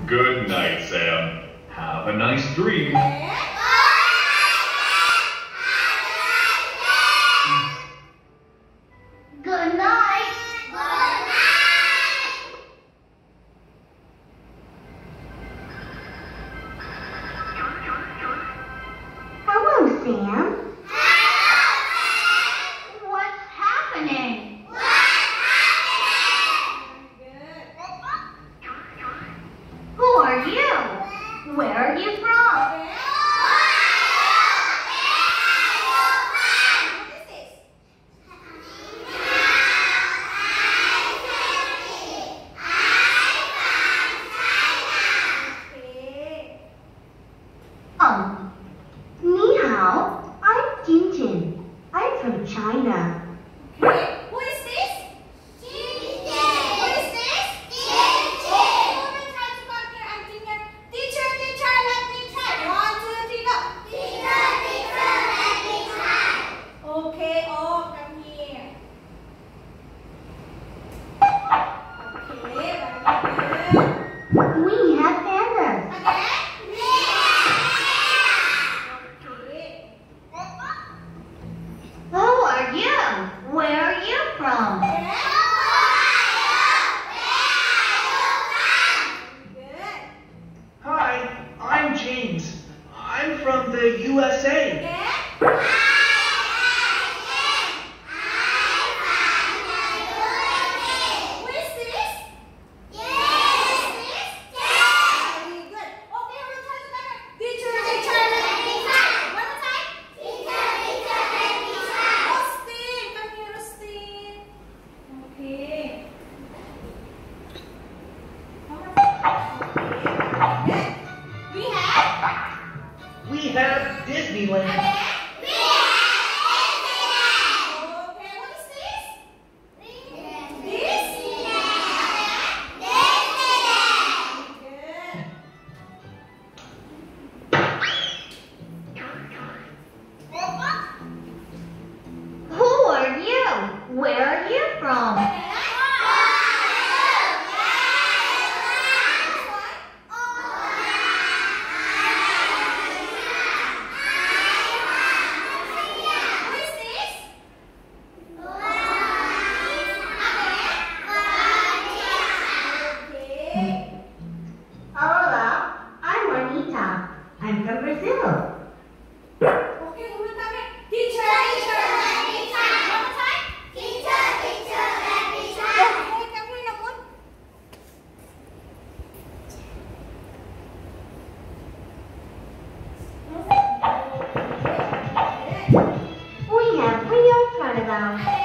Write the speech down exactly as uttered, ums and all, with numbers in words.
Good night, Sam. Have a nice dream. Good night. Good night. Hello, Sam. What's happening? Who are you? Where are you from? Oh, ni hao. I'm Jinjin. I'm from China. Who is this? Jinjin. Who is this? Jinjin. Who will try to come here and Jinjin? Teacher, teacher, let me try. One, two, three, go. Teacher, teacher, let me try. Okay, oh, come here. Okay, very good. We have pandas. Again? Who are you? Where are you from? Good. Hi, I'm James. I'm from the U S A. Again? Who is this? Yes. Very good. Okay, we'll try together. Teacher, teacher, let me try. One more time. Teacher, teacher, let me try. Austin, come here, Austin. Okay. One more time. Okay. Good. We have. We have Disneyland. Again. Okay, what is this? Disneyland. Good. Who are you? Where are you from? Hola, I'm Juanita. I'm from Brazil. We have real crocodiles.